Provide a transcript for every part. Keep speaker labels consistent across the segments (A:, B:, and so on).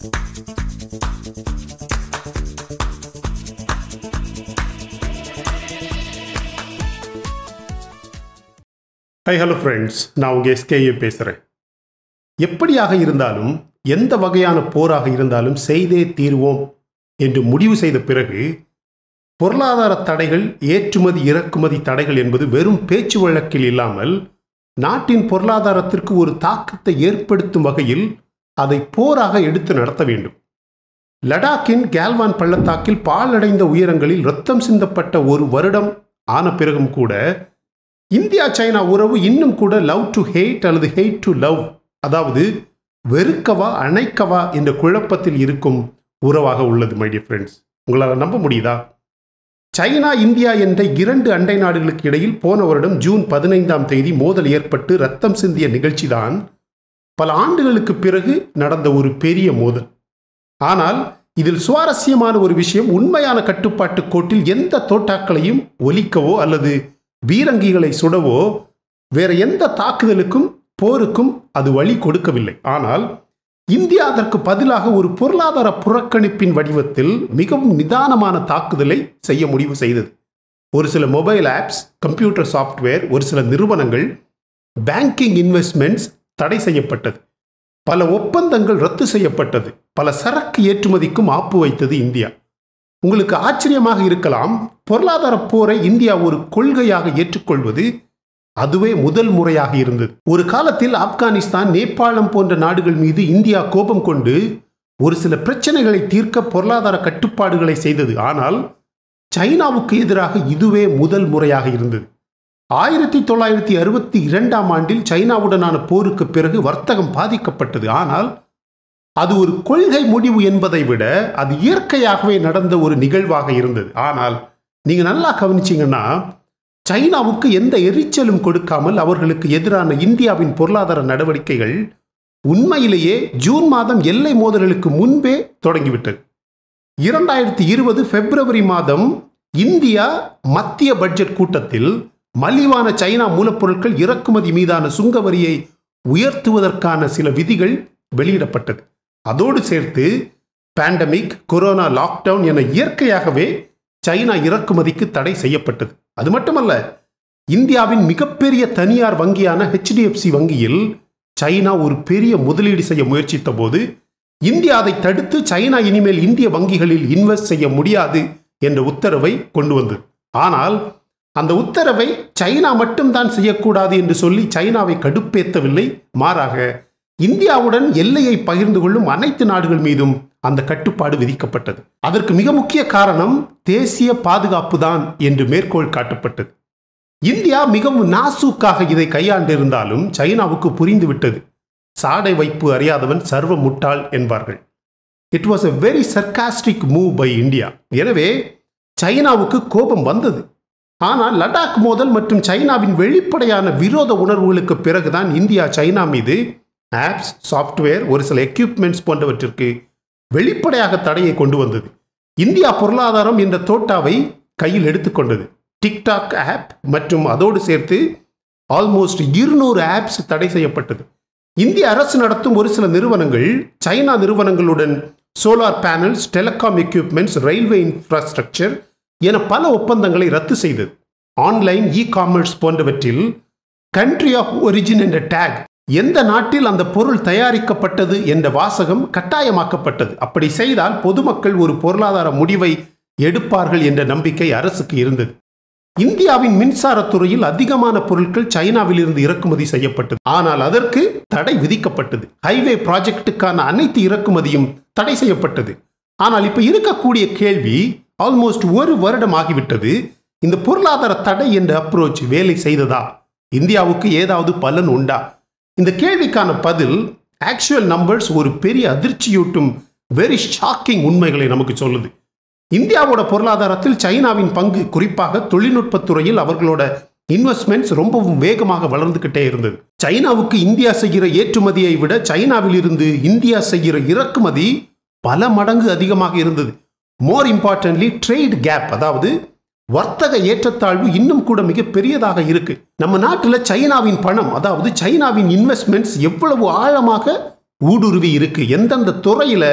A: Hi hello friends, நான் உங்கள் SKA பேசுகிறேன். எப்படியாக இருந்தாலும் எந்த வகையான போராக இருந்தாலும் செய்தே தீர்வோம் என்று முடிவு செய்த பிறகு பொருளாதார தடைகள், ஏற்றுமதி இறக்குமதி தடைகள் என்பது வெறும் பேச்சு வழக்கில் இல்லாமல் நாட்டின் பொருளாதாரத்திற்கு ஒரு தாக்கத்தை ஏற்படுத்தும் வகையில் அதை போராக எடுத்து நடத்த வேண்டும். லடாக்கின் கேல்வான் பள்ளத்தாக்கில் பாழடைந்த உயரங்களில் இரத்தம் சிந்தப்பட்ட ஒரு வருடம் ஆன பிறகும் கூட இந்தியா சைனா உறவு இன்னும் கூட லவ் டு ஹேட் அல்லது ஹேட் டு லவ், அதாவது வெறுக்கவா அணைக்கவா என்ற குழப்பத்தில் இருக்கும் உறவாக உள்ளது. மை டியர் ஃப்ரெண்ட்ஸ், உங்களால் நம்ப முடியுதா? சைனா இந்தியா என்ற இரண்டு அண்டை நாடுகளுக்கு இடையில் போன வருடம் ஜூன் 15ஆம் தேதி மோதல் ஏற்பட்டு ரத்தம் சிந்திய நிகழ்ச்சிதான் பல ஆண்டுகளுக்கு பிறகு நடந்த ஒரு பெரிய மோதல். ஆனால் இதில் சுவாரஸ்யமான ஒரு விஷயம், உண்மையான கட்டுப்பாட்டு கோட்டில் எந்த தோட்டாக்களையும் ஒலிக்கவோ அல்லது பீரங்கிகளை சுடவோ வேற எந்த தாக்குதலுக்கும் போருக்கும் அது வழி கொடுக்கவில்லை. ஆனால் இந்தியா அதற்கு பதிலாக ஒரு பொருளாதார புறக்கணிப்பின் வடிவத்தில் மிகவும் நிதானமான தாக்குதலை செய்ய முடிவு செய்தது. ஒரு சில மொபைல் ஆப்ஸ், கம்ப்யூட்டர் சாஃப்ட்வேர், ஒரு சில நிறுவனங்கள், பேங்கிங் இன்வெஸ்ட்மெண்ட்ஸ் தடை செய்யப்பட்டது. பல ஒப்பந்தங்கள் ரத்து செய்யப்பட்டது. பல சரக்கு ஏற்றுமதிக்கும் ஆப்பு வைத்தது இந்தியா. உங்களுக்கு ஆச்சரியமாக இருக்கலாம், பொருளாதார போரை இந்தியா ஒரு கொள்கையாக ஏற்றுக்கொள்வது அதுவே முதல் முறையாக இருந்தது. ஒரு காலத்தில் ஆப்கானிஸ்தான், நேபாளம் போன்ற நாடுகள் மீது இந்தியா கோபம் கொண்டு ஒரு சில பிரச்சனைகளை தீர்க்க பொருளாதார கட்டுப்பாடுகளை செய்தது. ஆனால் சைனாவுக்கு எதிராக இதுவே முதல் முறையாக இருந்தது. 1962ஆம் ஆண்டில் சைனாவுடனான போருக்கு பிறகு வர்த்தகம் பாதிக்கப்பட்டது. ஆனால் அது ஒரு கொள்கை முடிவு என்பதை விட அது இயற்கையாகவே நடந்த ஒரு நிகழ்வாக இருந்தது. ஆனால் நீங்க நல்லா கவனிச்சீங்கன்னா, சைனாவுக்கு எந்த எரிச்சலும் கொடுக்காமல் அவர்களுக்கு எதிரான இந்தியாவின் பொருளாதார நடவடிக்கைகள் உண்மையிலேயே ஜூன் மாதம் எல்லை மோதல்களுக்கு முன்பே தொடங்கிவிட்டது. 2020 பிப்ரவரி மாதம் இந்தியா மத்திய பட்ஜெட் கூட்டத்தில் மலிவான சைனா மூலப்பொருட்கள் இறக்குமதி மீதான சுங்க வரியை உயர்த்துவதற்கான சில விதிகள் வெளியிடப்பட்டது. அதோடு சேர்த்து பேண்டமிக், கொரோனா, லாக்டவுன் என இயற்கையாகவே சைனா இறக்குமதிக்கு தடை செய்யப்பட்டது. அது மட்டுமல்ல, இந்தியாவின் மிகப்பெரிய தனியார் வங்கியான HDFC வங்கியில் சைனா ஒரு பெரிய முதலீடு செய்ய முயற்சித்த போது இந்தியா அதை தடுத்து சைனா இனிமேல் இந்திய வங்கிகளில் இன்வெஸ்ட் செய்ய முடியாது என்ற உத்தரவை கொண்டு வந்தது. ஆனால் அந்த உத்தரவை சைனா மட்டும்தான் செய்யக்கூடாது என்று சொல்லி சைனாவை கடுப்பேற்றவில்லை. மாறாக இந்தியாவுடன் எல்லையை பகிர்ந்து கொள்ளும் அனைத்து நாடுகள் மீதும் அந்த கட்டுப்பாடு விதிக்கப்பட்டது. அதற்கு மிக முக்கிய காரணம் தேசிய பாதுகாப்பு தான் என்று மேற்கோள் காட்டப்பட்டது. இந்தியா மிகவும் நாசூக்காக இதை கையாண்டிருந்தாலும் சைனாவுக்கு புரிந்துவிட்டது. சாடை வைப்பு அறியாதவன் சர்வ முட்டாள் என்பார்கள். It was a very sarcastic move by India. எனவே சைனாவுக்கு கோபம் வந்தது. ஆனால் லடாக் மோதல் மற்றும் சைனாவின் வெளிப்படையான விரோத உணர்வுகளுக்கு பிறகுதான் இந்தியா சைனா மீது ஆப்ஸ், சாஃப்ட்வேர், ஒரு சில எக்யூப்மெண்ட்ஸ் போன்றவற்றிற்கு வெளிப்படையாக தடையை கொண்டு வந்தது. இந்தியா பொருளாதாரம் என்ற தோட்டாவை கையில் எடுத்துக்கொண்டது. டிக்டாக் ஆப் மற்றும் அதோடு சேர்த்து ஆல்மோஸ்ட் 200 ஆப்ஸ் தடை செய்யப்பட்டது. இந்திய அரசு நடத்தும் ஒரு சில நிறுவனங்கள் சைனா நிறுவனங்களுடன் solar panels, telecom equipments, railway infrastructure என பல ஒப்பந்தங்களை ரத்து செய்தது. ஆன்லைன், இ-காமர்ஸ் போன்றவற்றில் கண்ட்ரி ஆஃப் ஒரிஜின் என்ற டேக், எந்த நாட்டில் அந்த பொருள் தயாரிக்கப்பட்டது என்ற வாசகம் கட்டாயமாக்கப்பட்டது. அப்படி செய்தால் பொதுமக்கள் ஒரு பொருளாதார முடிவை எடுப்பார்கள் என்ற நம்பிக்கை அரசுக்கு இருந்தது. இந்தியாவின் மின்சாரத்துறையில் அதிகமான பொருட்கள் சைனாவில் இருந்து இறக்குமதி செய்யப்பட்டது. ஆனால் அதற்கு தடை விதிக்கப்பட்டது. ஹைவே ப்ராஜெக்டுக்கான அனைத்து இறக்குமதியும் தடை செய்யப்பட்டது. ஆனால் இப்ப இருக்கக்கூடிய கேள்வி, ஆல்மோஸ்ட் ஒரு வருடம் ஆகிவிட்டது, இந்த பொருளாதார தடை என்ற அப்ரோச் வேலை செய்ததா? இந்தியாவுக்கு ஏதாவது பலன் உண்டா? இந்த கேள்விக்கான பதில் ஆக்சுவல் நம்பர்ஸ் ஒரு பெரிய அதிர்ச்சியூட்டும் வெரி ஷாக்கிங் உண்மைகளை நமக்கு சொல்லுது. இந்தியாவோட பொருளாதாரத்தில் சைனாவின் பங்கு, குறிப்பாக தொழில்நுட்பத்துறையில் அவர்களோட இன்வெஸ்ட்மெண்ட்ஸ் ரொம்பவும் வேகமாக வளர்ந்துகிட்டே இருந்தது. சைனாவுக்கு இந்தியா செய்கிற ஏற்றுமதியை விட சைனாவில் இருந்து இந்தியா செய்கிற இறக்குமதி பல மடங்கு அதிகமாக இருந்தது. மோர் இம்பார்ட்டன்ட்லி ட்ரேட் கேப், அதாவது வர்த்தக ஏற்றத்தாழ்வு இன்னும் கூட மிக பெரியதாக இருக்கு. நம்ம நாட்டில் சைனாவின் பணம், அதாவது சைனாவின் இன்வெஸ்ட்மெண்ட்ஸ் எவ்வளவு ஆழமாக ஊடுருவி இருக்கு, எந்தெந்த துறையில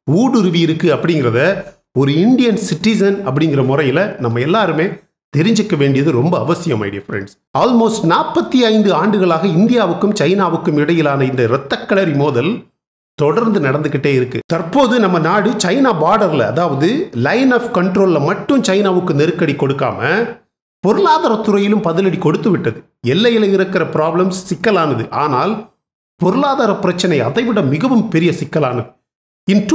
A: ஊடுருவி இருக்கு அப்படிங்கிறத ஒரு இந்தியன் சிட்டிசன் அப்படிங்கிற முறையில் நம்ம எல்லாருமே தெரிஞ்சுக்க வேண்டியது ரொம்ப அவசியம் மை டியர் ஃப்ரெண்ட்ஸ். ஆல்மோஸ்ட் 45 ஆண்டுகளாக இந்தியாவுக்கும் சைனாவுக்கும் இடையிலான இந்த இரத்தக்களரி மோதல் தொடர்ந்து நடந்துகிட்டே இருக்கு. தற்போது நம்ம நாடு சைனா பார்டர்ல, அதாவது லைன் ஆஃப் கண்ட்ரோல்ல மட்டும் சைனாவுக்கு நெருக்கடி கொடுக்காம பொருளாதாரத்துறையிலும் பதிலடி கொடுத்து விட்டது. எல்லையில் இருக்கிற ப்ராப்ளம்ஸ் சிக்கலானது, ஆனால் பொருளாதார பிரச்சனை அதைவிட மிகவும் பெரிய சிக்கலானது. இன்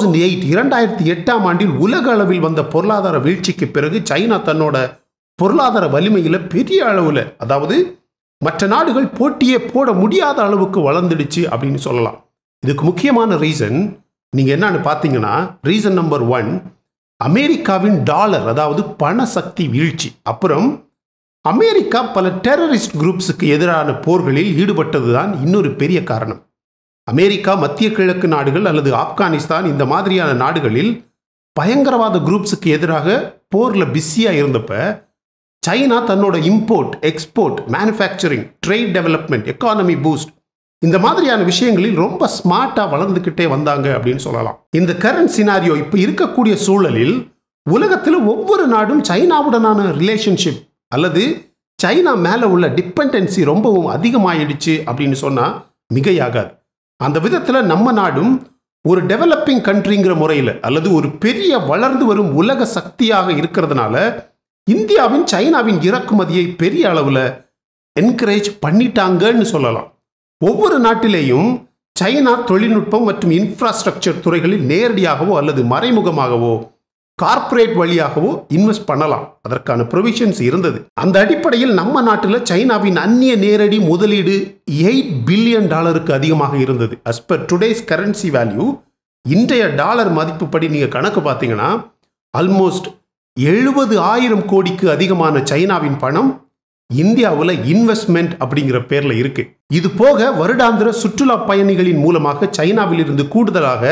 A: 2008 ஆண்டில் உலக அளவில் வந்த பொருளாதார வீழ்ச்சிக்கு பிறகு சைனா தன்னோட பொருளாதார வலிமையில பெரிய அளவுல, அதாவது மற்ற நாடுகள் போட்டியே போட முடியாத அளவுக்கு வளர்ந்துடுச்சு அப்படின்னு சொல்லலாம். இதுக்கு முக்கியமான ரீசன் நீங்க என்னன்னு பார்த்தீங்கன்னா, ரீசன் நம்பர் 1 அமெரிக்காவின் டாலர், அதாவது பண சக்தி வீழ்ச்சி. அப்புறம் அமெரிக்கா பல டெரரிஸ்ட் குரூப்ஸுக்கு எதிரான போர்களில் ஈடுபட்டதுதான் இன்னொரு பெரிய காரணம். அமெரிக்கா மத்திய கிழக்கு நாடுகள் அல்லது ஆப்கானிஸ்தான் இந்த மாதிரியான நாடுகளில் பயங்கரவாத குரூப்ஸுக்கு எதிராக போர்ல பிஸியா இருந்தப்ப சைனா தன்னோட import, export, manufacturing, trade development, economy boost இந்த மாதிரியான விஷயங்களில் ரொம்ப ஸ்மார்ட்டா வளர்ந்துகிட்டே வந்தாங்க அப்படின்னு சொல்லலாம். இந்த கரண்ட் சினாரியோ இப்ப இருக்கக்கூடிய சூழலில் உலகத்தில் ஒவ்வொரு நாடும் சைனாவுடனான ரிலேஷன்ஷிப் அல்லது சைனா மேல உள்ள டிபெண்டன்சி ரொம்பவும் அதிகமாயிடுச்சு அப்படின்னு சொன்னா மிகையாகாது. அந்த விதத்துல நம்ம நாடும் ஒரு டெவலப்பிங் கண்ட்ரிங்கிற முறையில் அல்லது ஒரு பெரிய வளர்ந்து வரும் உலக சக்தியாக இருக்கிறதுனால இந்தியாவின் சைனாவின் இறக்குமதியை பெரிய அளவுல என்கரேஜ் பண்ணிட்டாங்கன்னு சொல்லலாம். ஒவ்வொரு நாட்டிலேயும் சைனா தொழில்நுட்பம் மற்றும் இன்ஃப்ராஸ்ட்ரக்சர் துறைகளில் நேரடியாகவோ அல்லது மறைமுகமாகவோ கார்ப்பரேட் வழியாகவோ இன்வெஸ்ட் பண்ணலாம். அதற்கான ப்ரொவிஷன்ஸ் இருந்தது. அந்த அடிப்படையில் நம்ம நாட்டில் சைனாவின் அந்நிய நேரடி முதலீடு $8 பில்லியன் அதிகமாக இருந்தது. as per today's currency value, இன்றைய டாலர் மதிப்புப்படி நீங்க கணக்கு பார்த்தீங்கன்னா ஆல்மோஸ்ட் 70,000 கோடிக்கு அதிகமான சைனாவின் பணம் இந்தியாவில் இன்வெஸ்ட்மெண்ட் அப்படிங்கிற பேர்ல இருக்கு. இது போக வருடாந்திர சுற்றுலா பயணிகளின் மூலமாக சைனாவில் இருந்து கூடுதலாக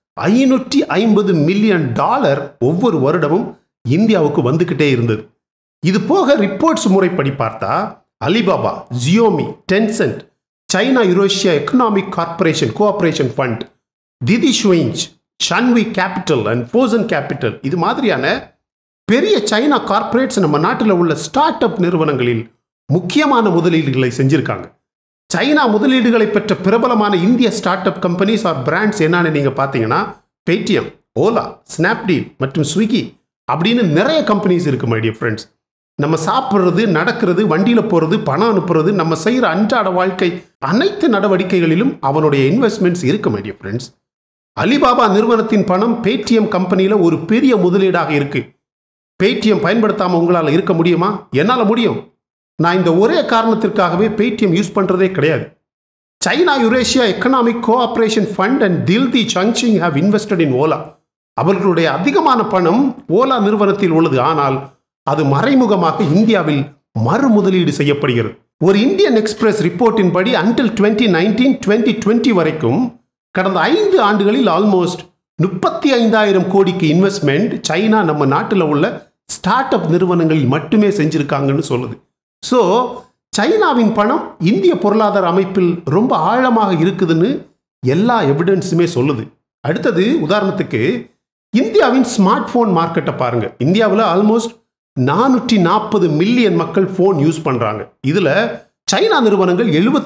A: $550 மில்லியன் ஒவ்வொரு வருடமும் இந்தியாவுக்கு வந்துகிட்டே இருந்தது. இது போக ரிப்போர்ட்ஸ் முறைப்படி பார்த்தா Alibaba, Xiaomi, Tencent, China Eurasia economic corporation cooperation fund, Didi ஷுயிஞ்ச், Shunwei capital and Fosun capital இது மாதிரியான பெரிய சைனா கார்ப்பரேட்ஸ் நம்ம நாட்டில் உள்ள ஸ்டார்ட் அப் நிறுவனங்களில் முக்கியமான முதலீடுகளை செஞ்சிருக்காங்க. சைனா முதலீடுகளை பெற்ற பிரபலமான இந்திய start up companies or brands என்னன்னு நீங்க பார்த்தீங்கன்னா பேடிஎம், ஓலா, ஸ்னாப்டீல் மற்றும் ஸ்விக்கி அப்படின்னு நிறைய கம்பெனிஸ் இருக்கு மை டியர் ஃப்ரெண்ட்ஸ். நம்ம சாப்பிட்றது, நடக்கிறது, வண்டியில் போகிறது, பணம் அனுப்புறது, நம்ம செய்கிற அன்றாட வாழ்க்கை அனைத்து நடவடிக்கைகளிலும் அவனுடைய இன்வெஸ்ட்மெண்ட்ஸ் இருக்கு மை டியர் ஃப்ரெண்ட்ஸ். அலிபாபா நிறுவனத்தின் பணம் பேடிஎம் கம்பெனியில் ஒரு பெரிய முதலீடாக இருக்கு. பேடிஎம் பயன்படுத்தாமல் உங்களால் இருக்க முடியுமா? என்னால் முடியும். நான் இந்த ஒரே காரணத்திற்காகவே பேடிஎம் யூஸ் பண்ணுறதே கிடையாது. China Eurasia economic cooperation fund and தில்தி Chuxing have invested in Ola. அவர்களுடைய அதிகமான பணம் ஓலா நிறுவனத்தில் உள்ளது. ஆனால் அது மறைமுகமாக இந்தியாவில் மறு முதலீடு செய்யப்படுகிறது. ஒரு இந்தியன் எக்ஸ்பிரஸ் ரிப்போர்ட்டின் படி அன்டில் 2019-2020 வரைக்கும் கடந்த 5 ஆண்டுகளில் ஆல்மோஸ்ட் 35,000 கோடிக்கு இன்வெஸ்ட்மெண்ட் சைனா நம்ம நாட்டில் உள்ள ஸ்டார்ட் அப் நிறுவனங்களில் மட்டுமே செஞ்சிருக்காங்கன்னு சொல்லுது. ஸோ சைனாவின் பணம் இந்திய பொருளாதார அமைப்பில் ரொம்ப ஆழமாக இருக்குதுன்னு எல்லா எவிடன்ஸுமே சொல்லுது. அடுத்தது உதாரணத்துக்கு இந்தியாவின் ஸ்மார்ட் போன் மார்க்கெட்டை பாருங்க. இந்தியாவில் ஆல்மோஸ்ட் 440 மில்லியன் மக்கள் போன் யூஸ் பண்றாங்க. இதுல சைனா நிறுவனங்கள்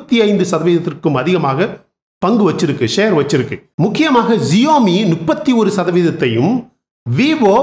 A: 75% அதிகமாக பங்கு வச்சிருக்கு, ஷேர் வச்சிருக்கு. முக்கியமாக ஜியோமி 31%, விவோ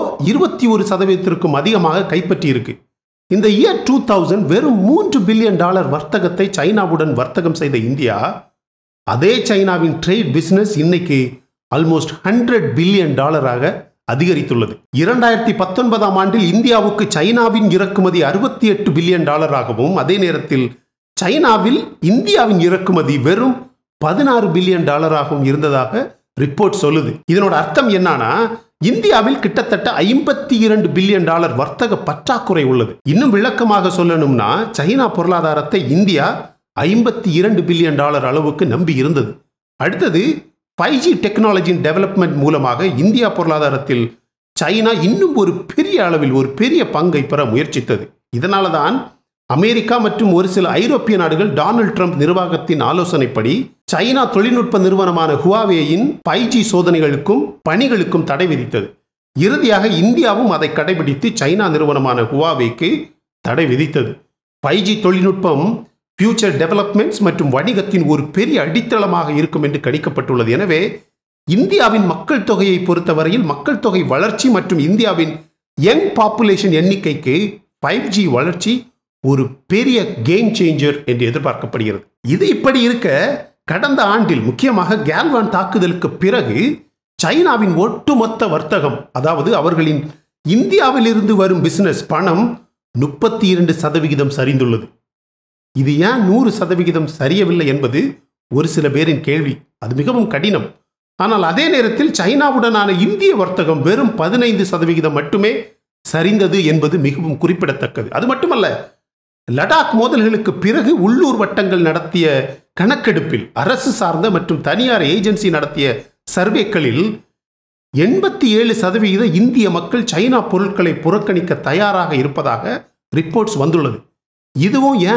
A: 21% அதிகமாக கைப்பற்றி இருக்கு. இந்த இயர் 2000 வெறும் $3 பில்லியன் வர்த்தகத்தை சைனாவுடன் வர்த்தகம் செய்த இந்தியா, அதே சைனாவின் ட்ரேட் பிசினஸ் இன்னைக்கு ஆல்மோஸ்ட் $100 பில்லியன் அதிகரித்துள்ளது. 2019 ஆண்டில் இந்தியாவுக்கு சைனாவின் இறக்குமதி $68 பில்லியன் ஆகவும், அதே நேரத்தில் சைனாவில் இந்தியாவின் இறக்குமதி வெறும் $16 பில்லியன் ஆகவும் இருந்ததாக ரிப்போர்ட் சொல்லுது. இதனோட அர்த்தம் என்னன்னா, இந்தியாவில் கிட்டத்தட்ட $52 பில்லியன் வர்த்தக பற்றாக்குறை உள்ளது. இன்னும் விளக்கமாக சொல்லணும்னா சைனா பொருளாதாரத்தை இந்தியா $52 பில்லியன் அளவுக்கு நம்பி இருந்தது. அடுத்தது 5G டெக்னாலஜியின் டெவலப்மெண்ட் மூலமாக இந்தியா பொருளாதாரத்தில் சைனா இன்னும் ஒரு பெரிய அளவில் ஒரு பெரிய பங்கை பெற முயற்சித்தது. இதனால தான் அமெரிக்கா மற்றும் ஒரு சில ஐரோப்பிய நாடுகள் டொனால்ட் ட்ரம்ப் நிர்வாகத்தின் ஆலோசனைப்படி சைனா தொழில்நுட்ப நிறுவனமான ஹுவாவேயின் 5G சோதனைகளுக்கும் பணிகளுக்கும் தடை விதித்தது. இறுதியாக இந்தியாவும் அதை கடைபிடித்து சைனா நிறுவனமான ஹுவாவேக்கு தடை விதித்தது. 5G தொழில்நுட்பம் ஃபியூச்சர் டெவலப்மெண்ட்ஸ் மற்றும் வணிகத்தின் ஒரு பெரிய அடித்தளமாக இருக்கும் என்று கணிக்கப்பட்டுள்ளது. எனவே இந்தியாவின் மக்கள் தொகையை பொறுத்தவரையில் மக்கள் தொகை வளர்ச்சி மற்றும் இந்தியாவின் யங் பாப்புலேஷன் எண்ணிக்கைக்கு 5G வளர்ச்சி ஒரு பெரிய கேம் சேஞ்சர் என்று எதிர்பார்க்கப்படுகிறது. இது இப்படி இருக்க, கடந்த ஆண்டில் முக்கியமாக கேல்வான் தாக்குதலுக்கு பிறகு சைனாவின் ஒட்டுமொத்த வர்த்தகம், அதாவது அவர்களின் இந்தியாவில் இருந்து வரும் பிசினஸ் பணம் 32% சரிந்துள்ளது. இது ஏன் 100% சரியவில்லை என்பது ஒரு சில பேரின் கேள்வி. அது மிகவும் கடினம். ஆனால் அதே நேரத்தில் சைனாவுடனான இந்திய வர்த்தகம் வெறும் 15% மட்டுமே சரிந்தது என்பது மிகவும் குறிப்பிடத்தக்கது. அது மட்டுமல்ல, லடாக் மோதல்களுக்கு பிறகு உள்ளூர் வட்டங்கள் நடத்திய கணக்கெடுப்பில் அரசு சார்ந்த மற்றும் தனியார் ஏஜென்சி நடத்திய சர்வேக்களில் 87% இந்திய மக்கள் சைனா பொருட்களை புறக்கணிக்க தயாராக இருப்பதாக ரிப்போர்ட்ஸ் வந்துள்ளது. இதுவும் ஏன்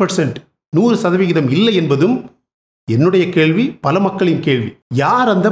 A: 100% இல்லை என்பதும் என்னுடைய கேள்வி, பல மக்களின் கேள்வி. யார் அந்த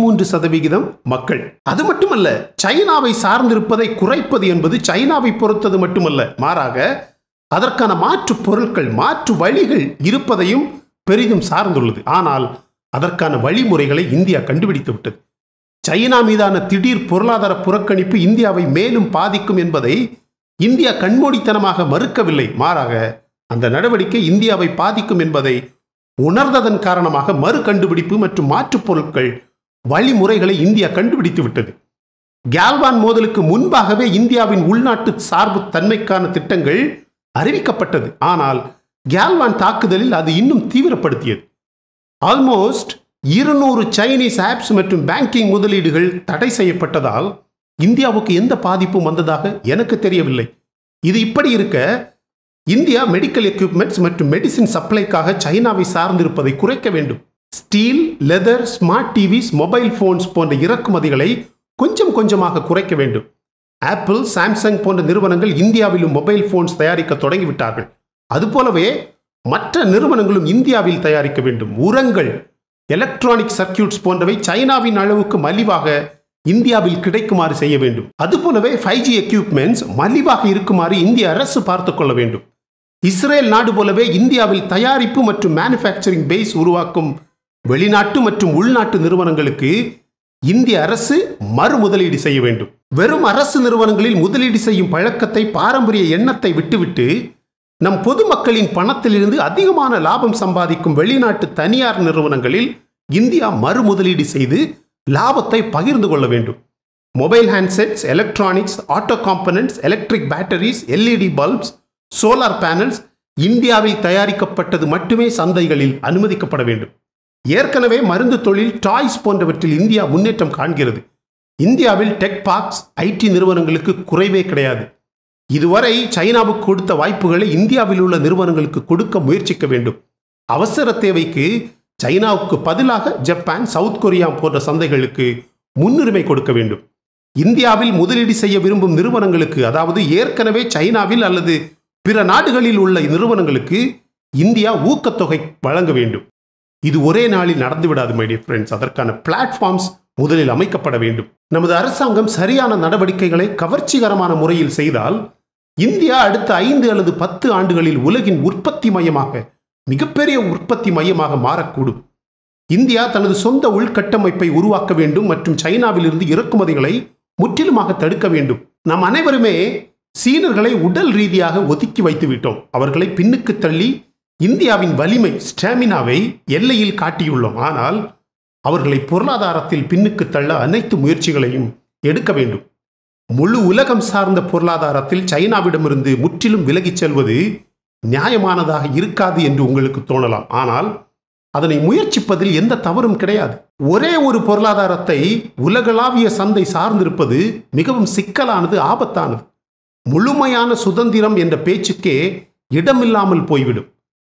A: 13% மக்கள்? அது மட்டுமல்ல, சைனாவை சார்ந்திருப்பதை குறைப்பது என்பது சைனாவை பொறுத்தது மட்டுமல்ல, மாறாக அதற்கான மாற்று பொருட்கள், மாற்று வழிகள் இருப்பதையும் பெரிதும் சார்ந்துள்ளது. ஆனால் அதற்கான வழிமுறைகளை இந்தியா கண்டுபிடித்து விட்டது. சைனா மீதான திடீர் பொருளாதார புறக்கணிப்பு இந்தியாவை மேலும் பாதிக்கும் என்பதை இந்தியா கண்மூடித்தனமாக மறுக்கவில்லை. மாறாக அந்த நடவடிக்கை இந்தியாவை பாதிக்கும் என்பதை உணர்ந்ததன் காரணமாக மறு கண்டுபிடிப்பு மற்றும் மாற்றுப் பொருட்கள் வழிமுறைகளை இந்தியா கண்டுபிடித்து விட்டது. கேல்வான் மோதலுக்கு முன்பாகவே இந்தியாவின் உள்நாட்டு சார்பு தன்மைக்கான திட்டங்கள் அறிவிக்கப்பட்டது. ஆனால் கேல்வான் தாக்குதலில் அது இன்னும் தீவிரப்படுத்தியது. ஆல்மோஸ்ட் 200 சைனீஸ் ஆப்ஸ் மற்றும் பேங்கிங் முதலீடுகள் தடை செய்யப்பட்டதால் இந்தியாவுக்கு எந்த பாதிப்பும் வந்ததாக எனக்கு தெரியவில்லை. இது இப்படி இருக்க, இந்தியா மெடிக்கல் எக்யூப்மெண்ட்ஸ் மற்றும் மெடிசின் சப்ளைக்காக சைனாவை சார்ந்திருப்பதை குறைக்க வேண்டும். Steel, leather, smart TVs, mobile phones போன்ற இறக்குமதிகளை கொஞ்சம் கொஞ்சமாக குறைக்க வேண்டும். ஆப்பிள், சாம்சங் போன்ற நிறுவனங்கள் இந்தியாவிலும் மொபைல் போன்ஸ் தயாரிக்க தொடங்கிவிட்டார்கள். அதுபோலவே மற்ற நிறுவனங்களும் இந்தியாவில் தயாரிக்க வேண்டும். உரங்கள், எலக்ட்ரானிக் சர்க்கியூட்ஸ் போன்றவை சைனாவின் அளவுக்கு மலிவாக இந்தியாவில் கிடைக்குமாறு செய்ய வேண்டும். அதுபோலவே 5G எக்யூப்மெண்ட்ஸ் மலிவாக இருக்குமாறு இந்திய அரசு பார்த்துக் கொள்ள வேண்டும். இஸ்ரேல் நாடு போலவே இந்தியாவில் தயாரிப்பு மற்றும் மேனுஃபேக்சரிங் பேஸ் உருவாக்கும் வெளிநாட்டு மற்றும் உள்நாட்டு நிறுவனங்களுக்கு இந்திய அரசு மறு முதலீடு செய்ய வேண்டும். வெறும் அரசு நிறுவனங்களில் முதலீடு செய்யும் பழக்கத்தை, பாரம்பரிய எண்ணத்தை விட்டுவிட்டு நம் பொதுமக்களின் பணத்திலிருந்து அதிகமான லாபம் சம்பாதிக்கும் வெளிநாட்டு தனியார் நிறுவனங்களில் இந்தியா மறு முதலீடு செய்து லாபத்தை பகிர்ந்து கொள்ள வேண்டும். Mobile handsets, electronics, auto components, electric batteries, LED bulbs, solar panels இந்தியாவில் தயாரிக்கப்பட்டது மட்டுமே சந்தைகளில் அனுமதிக்கப்பட வேண்டும். ஏற்கனவே மருந்து தொழில், டாய்ஸ் போன்றவற்றில் இந்தியா முன்னேற்றம் காண்கிறது. இந்தியாவில் டெக் பார்க்ஸ், IT நிறுவனங்களுக்கு குறைவே கிடையாது. இதுவரை சைனாவுக்கு கொடுத்த வாய்ப்புகளை இந்தியாவில் உள்ள நிறுவனங்களுக்கு கொடுக்க முயற்சிக்க வேண்டும். அவசர தேவைக்கு சைனாவுக்கு பதிலாக ஜப்பான், சவுத் கொரியா போன்ற சந்தைகளுக்கு முன்னுரிமை கொடுக்க வேண்டும். இந்தியாவில் முதலீடு செய்ய விரும்பும் நிறுவனங்களுக்கு, அதாவது ஏற்கனவே சைனாவில் அல்லது பிற நாடுகளில் உள்ள நிறுவனங்களுக்கு இந்தியா ஊக்கத்தொகை வழங்க வேண்டும். இது ஒரே நாளில் நடந்துவிடாது மை டியர் ஃப்ரெண்ட்ஸ். அதற்கான பிளாட்ஃபார்ம்ஸ் முதலில் அமைக்கப்பட வேண்டும். நமது அரசாங்கம் சரியான நடவடிக்கைகளை கவர்ச்சிகரமான முறையில் செய்தால் இந்தியா அடுத்த 5 அல்லது 10 ஆண்டுகளில் உலகின் உற்பத்தி மையமாக, மிகப்பெரிய உற்பத்தி மையமாக மாறக்கூடும். இந்தியா தனது சொந்த உள்கட்டமைப்பை உருவாக்க வேண்டும் மற்றும் சைனாவில் இருந்து இறக்குமதிகளை முற்றிலுமாக தடுக்க வேண்டும். நாம் அனைவருமே சீனர்களை உடல் ரீதியாக ஒதுக்கி வைத்து விட்டோம். அவர்களை பின்னுக்கு தள்ளி இந்தியாவின் வலிமை, ஸ்டாமினாவை எல்லையில் காட்டியுள்ளோம். ஆனால் அவர்களை பொருளாதாரத்தில் பின்னுக்கு தள்ள அனைத்து முயற்சிகளையும் எடுக்க வேண்டும். முழு உலகம் சார்ந்த பொருளாதாரத்தில் சைனாவிடமிருந்து முற்றிலும் விலகிச் செல்வது நியாயமானதாக இருக்காது என்று உங்களுக்கு தோணலாம். ஆனால் அதனை முயற்சிப்பதில் எந்த தவறும் கிடையாது. ஒரே ஒரு பொருளாதாரத்தை உலகளாவிய சந்தை சார்ந்திருப்பது மிகவும் சிக்கலானது, ஆபத்தானது. முழுமையான சுதந்திரம் என்ற பேச்சுக்கே இடமில்லாமல் போய்விடும்.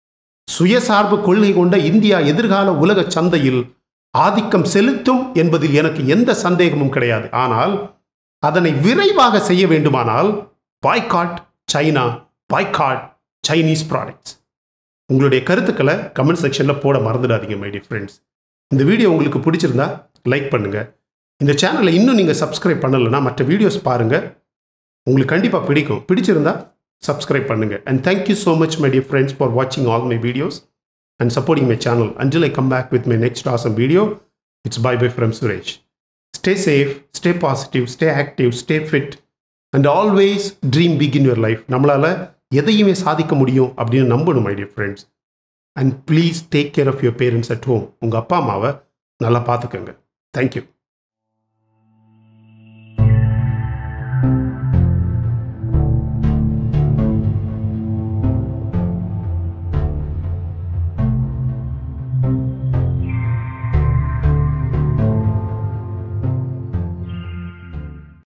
A: சுயசார்பு கொள்கை கொண்ட இந்தியா எதிர்கால உலக சந்தையில் ஆதிக்கம் செலுத்தும் என்பதில் எனக்கு எந்த சந்தேகமும் கிடையாது. ஆனால் அதனை விரைவாக செய்ய வேண்டுமானால் boycott China, boycott Chinese products. உங்களுடைய கருத்துக்களை கமெண்ட் செக்ஷனில் போட மறந்துடாதீங்க மை டியர் ஃப்ரெண்ட்ஸ். இந்த வீடியோ உங்களுக்கு பிடிச்சிருந்தா லைக் பண்ணுங்கள். இந்த சேனலை இன்னும் நீங்கள் சப்ஸ்கிரைப் பண்ணலைன்னா மற்ற வீடியோஸ் பாருங்கள், உங்களுக்கு கண்டிப்பாக பிடிக்கும். பிடிச்சிருந்தா சப்ஸ்கிரைப் பண்ணுங்கள். And thank you so much my dear friends for வாட்சிங் all my videos and supporting my channel. Until I come back with my next awesome video, it's bye-bye from Suresh. Stay safe, stay positive, stay active, stay fit, and always dream big in your life. நம்மளால எதையுமே சாதிக்க முடியும் அப்படின்னு நம்பணும் my dear friends. And please take care of your parents at home. உங்க அப்பா அம்மாவை நல்லா பார்த்துக்கங்க. Thank you.